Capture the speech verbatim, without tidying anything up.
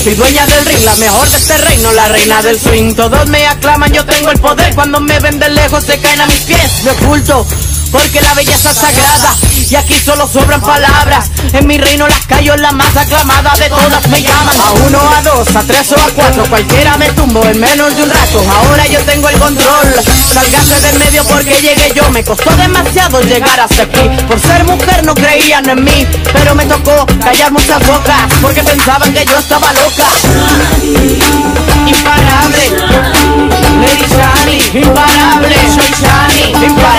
soy dueña del ring, la mejor de este reino, la reina del swing. Todos me aclaman, yo tengo el poder, cuando me ven de lejos se caen a mis pies. Me oculto porque la belleza es sagrada y aquí solo sobran palabras. En mi reino las calles la más aclamada de todas me llaman. A uno, a dos, a tres o a cuatro, cualquiera me tumbo en menos de un rato. Ahora yo tengo el control, sálgase del medio porque llegué yo. Me costó demasiado llegar hasta aquí, por ser mujer no creían en mí, pero me tocó callar muchas bocas porque pensaban que yo estaba loca. Imparable, Lady Shani, imparable, soy Shani, imparable.